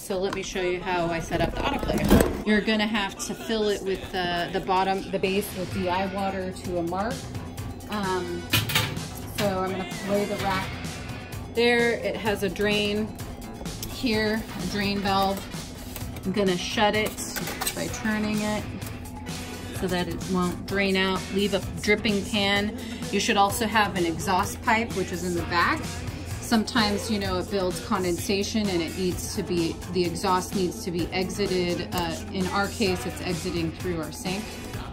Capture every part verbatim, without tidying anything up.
So let me show you how I set up the autoclave. You're gonna have to fill it with the, the bottom, the base with D I water to a mark. Um, so I'm gonna lay the rack there. It has a drain here, a drain valve. I'm gonna shut it by turning it so that it won't drain out. Leave a dripping pan. You should also have an exhaust pipe, which is in the back. Sometimes, you know, it builds condensation and it needs to be, the exhaust needs to be exited. Uh, in our case, it's exiting through our sink.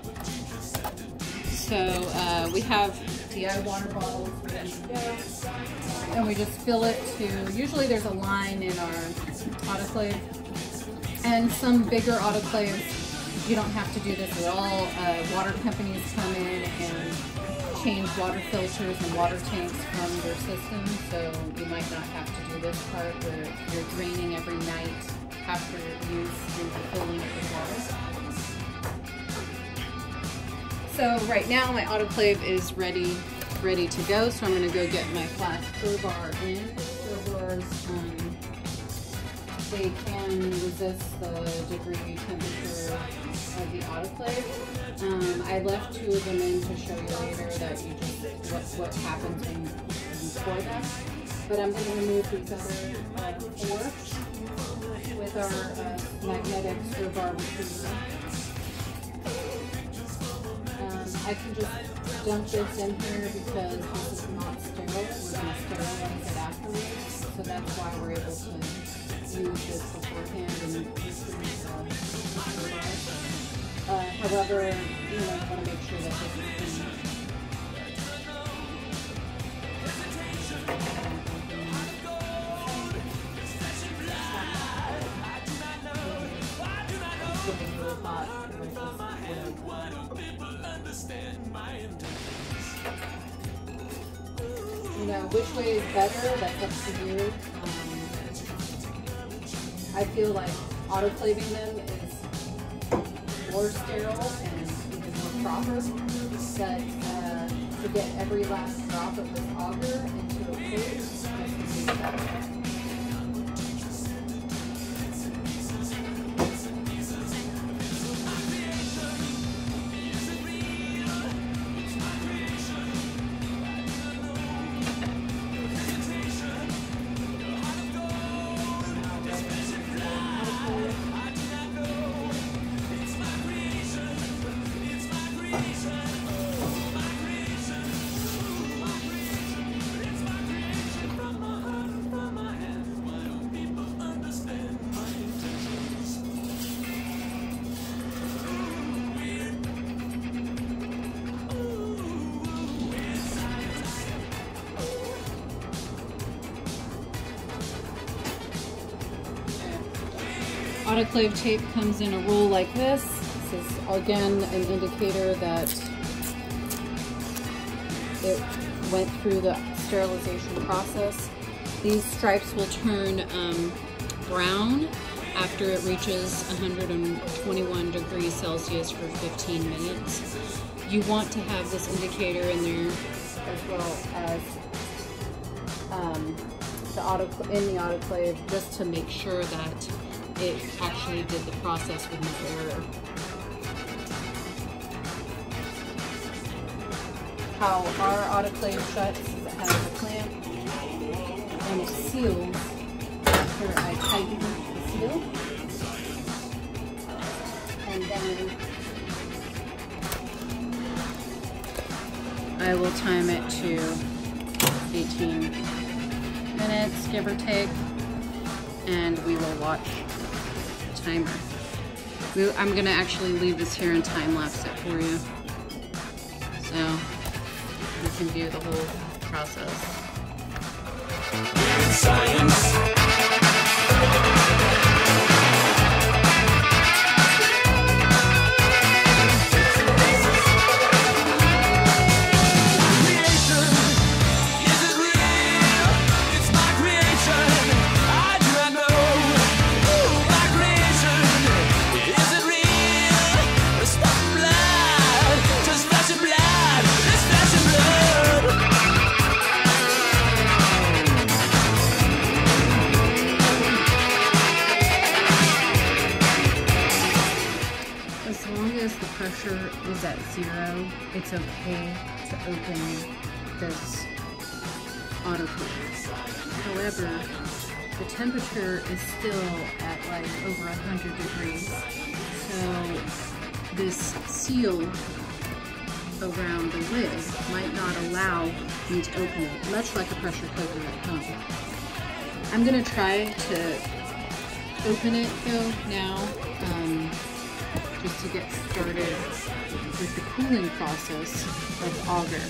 So uh, we have D I water bottles ready to go. And we just fill it to, usually there's a line in our autoclave. And some bigger autoclaves, you don't have to do this at all. Uh, water companies come in and change water filters and water tanks from their system, so you might not have to do this part where you're draining every night after use and filling it with water. So right now my autoclave is ready ready to go, so I'm going to go get my flat crowbar in. Crowbars, um, they can resist the degree temperature of the autoclave. Um, I left two of them in to show you later that you just what, what happens when you pour them. But I'm going to remove these other uh, four with our uh, magnetic screwbar retriever. Um, I can just dump this in here because this is not sterile. We're going to sterilize it afterwards, so that's why we're able to use this beforehand and use the screwbar. Uh, however, you know, I want to make sure that this is clean. You know, which way is better, that's up to you. Um, I feel like autoclaving them is more sterile and even more proper, but uh, to get every last drop of this agar into a plate, this would be better. Autoclave tape comes in a roll like this. This is again an indicator that it went through the sterilization process. These stripes will turn um, brown after it reaches one hundred twenty-one degrees Celsius for fifteen minutes. You want to have this indicator in there as well as um, the auto in the autoclave, just to make sure that it actually did the process with no error. How our autoclave shuts is it has a clamp and it seals after I tighten the seal. And then I will time it to eighteen minutes, give or take, and we will watch timer. I'm gonna actually leave this here and time lapse it for you, so you can view the whole process. Science. pressure is at zero, it's okay to open this autoclave. However, the temperature is still at like over one hundred degrees, so this seal around the lid might not allow me to open it, much like a pressure cooker at home. I'm gonna try to open it though now, um, just to get started with the cooling process of agar.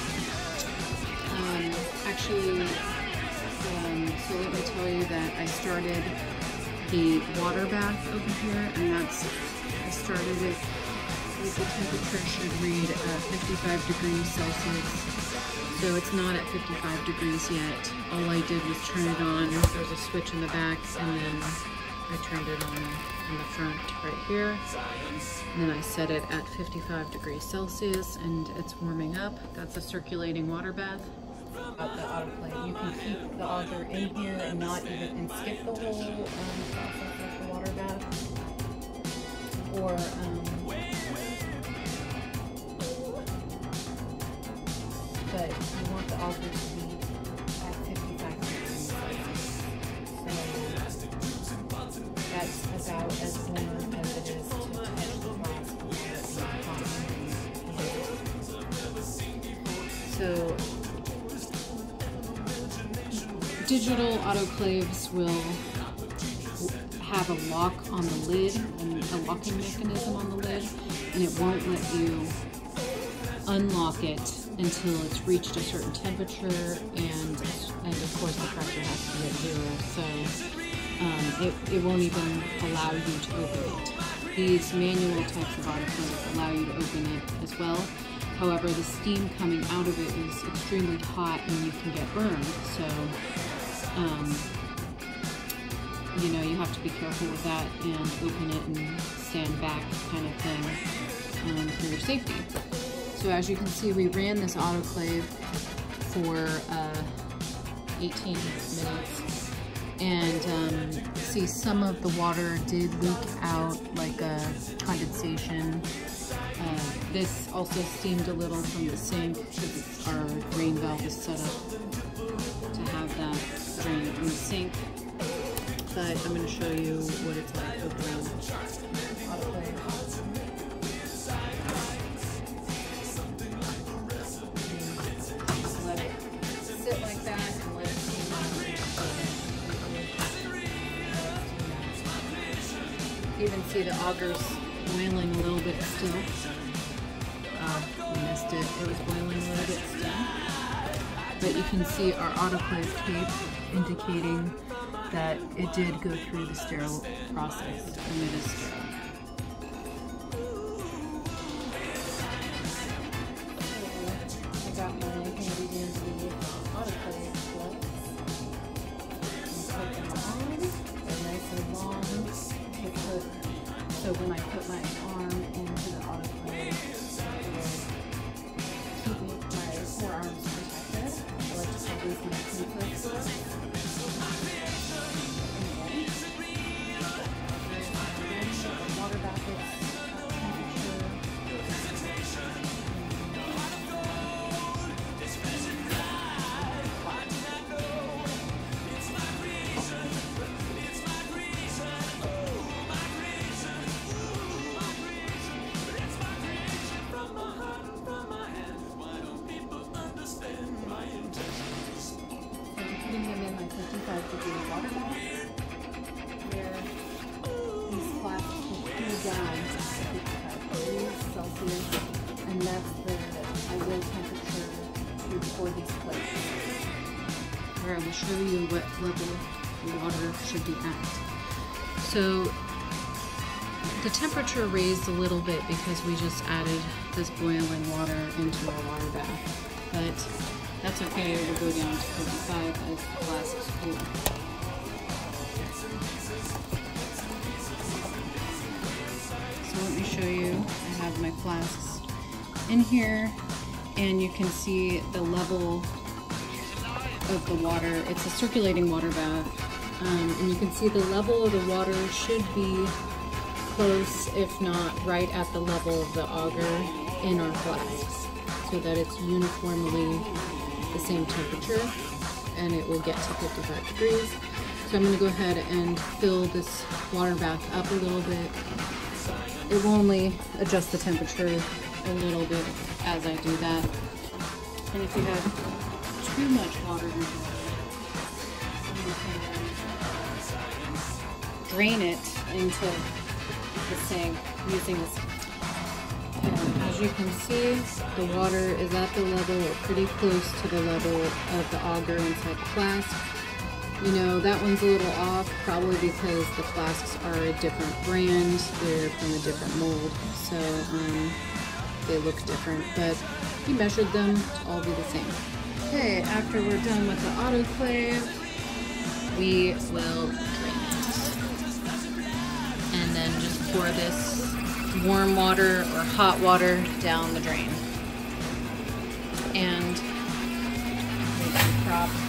Um, actually, um, so let me tell you that I started the water bath over here, and that's, I started it with the temperature should read uh, fifty-five degrees Celsius. So it's not at fifty-five degrees yet. All I did was turn it on. There's a switch in the back, and then I turned it on in the front right here. And then I set it at fifty-five degrees Celsius, and it's warming up. That's a circulating water bath. About the autoclave, you can keep the agar in here and not even and skip the whole um, process of the water bath, or um, but you want the agar to be at fifty-five degrees Celsius. So that's about as warm as it is to touch the flask. So digital autoclaves will have a lock on the lid, and a locking mechanism on the lid, and it won't let you unlock it until it's reached a certain temperature, and and of course the pressure has to be at zero, so um, it, it won't even allow you to open it. These manual types of autoclaves allow you to open it as well. However, the steam coming out of it is extremely hot and you can get burned, so um, you know, you have to be careful with that and open it and stand back kind of thing um, for your safety. So as you can see, we ran this autoclave for uh, eighteen minutes, and um, see some of the water did leak out, like a condensation. Uh, this also steamed a little from the sink because our drain valve is set up to have that drain in the sink. But I'm going to show you what it's like opening autoclave. Let it sit like that and let it steam out. You even see the agar's boiling a little bit still. Uh, I missed it. It was boiling a little bit still. But you can see our autoclave tape indicating that it did go through the sterile process, and it is sterile. So, I got my ingredients in the autoclave gloves. Put them on. They're nice and long to put, so when I put my arm into the autoclave, it will keep me, my forearms protected. I like to call these my pinky. Putting them in my fifty-five degree water bath, where these flasks will cool down to fifty-five degrees Celsius, and that's the ideal temperature for these plates, where I will show you what level the water should be at. So the temperature raised a little bit because we just added this boiling water into our water bath, but that's okay, it will go down to fifty-five as the flasks cool. So let me show you, I have my flasks in here, and you can see the level of the water. It's a circulating water bath, um, and you can see the level of the water should be close, if not right at the level of the agar in our flasks, so that it's uniformly the same temperature and it will get to fifty-five degrees. So I'm going to go ahead and fill this water bath up a little bit. It will only adjust the temperature a little bit as I do that. And if you have too much water in here, you can drain it into the sink using this. And as you can see, the water is at the level or pretty close to the level of the agar inside the flask. You know, that one's a little off, probably because the flasks are a different brand. They're from a different mold, so um, they look different, but we measured them to all be the same. Okay, after we're done with the autoclave, we will drain it. And then just pour this warm water or hot water down the drain. And we can prop